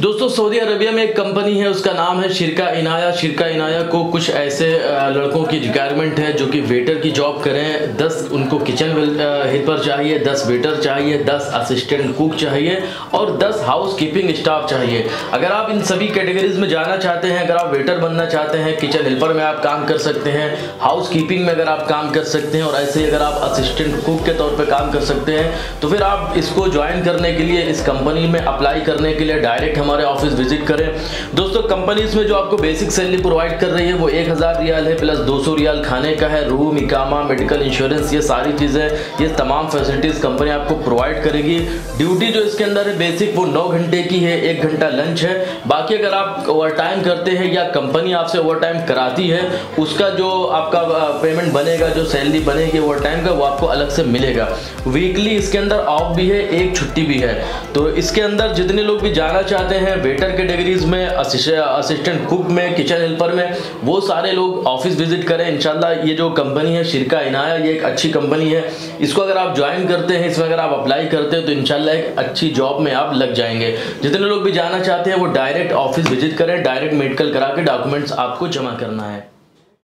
दोस्तों Saudi Arabia में एक कंपनी है, उसका नाम है शिरका इनाया। शिरका इनाया को कुछ ऐसे लड़कों की रिक्वायरमेंट है जो कि वेटर की जॉब करें। 10 उनको किचन हेल्पर चाहिए, 10 वेटर चाहिए, 10 असिस्टेंट कुक चाहिए और 10 हाउस कीपिंग स्टाफ चाहिए। अगर आप इन सभी कैटेगरीज में जाना चाहते हैं, अगर आप वेटर बनना चाहते हैं, किचन हेल्पर में आप काम कर सकते हैं, हाउस कीपिंग में अगर आप काम कर सकते हैं और ऐसे ही अगर आप असिस्टेंट कुक के तौर पर काम कर सकते हैं, तो फिर आप इसको ज्वाइन करने के लिए, इस कंपनी में अप्लाई करने के लिए डायरेक्ट हमारे ऑफिस विजिट करें। दोस्तों कंपनी इसमें जो आपको बेसिक सैलरी प्रोवाइड कर रही है वो 1000 रियाल है, प्लस 200 रियाल खाने का है, रूम, इकामा, मेडिकल इंश्योरेंस, ये सारी चीज़ें, ये तमाम फैसिलिटीज कंपनी आपको प्रोवाइड करेगी। ड्यूटी जो इसके अंदर है बेसिक वो 9 घंटे की है, 1 घंटा लंच है। बाकी अगर आप ओवर टाइम करते हैं या कंपनी आपसे ओवर टाइम कराती है, उसका जो आपका पेमेंट बनेगा, जो सैलरी बनेगी ओवर टाइम का, वो आपको अलग से मिलेगा। वीकली इसके अंदर ऑफ भी है, एक छुट्टी भी है। तो इसके अंदर जितने लोग भी जाना चाहते हैं वेटर कैटेगरीज में, असिस्टेंट कुक में, किचन हेल्पर में, वो सारे लोग ऑफिस विजिट करें इंशाल्लाह। ये जो कंपनी है शिरका इनाया, ये एक अच्छी कंपनी है। इसको अगर आप ज्वाइन करते हैं, इसमें अगर आप अप्लाई करते हैं तो इंशाल्लाह एक अच्छी जॉब में आप लग जाएंगे। जितने लोग भी जाना चाहते हैं वो डायरेक्ट ऑफिस विजिट करें, डायरेक्ट मेडिकल करा के डॉक्यूमेंट्स आपको जमा करना है।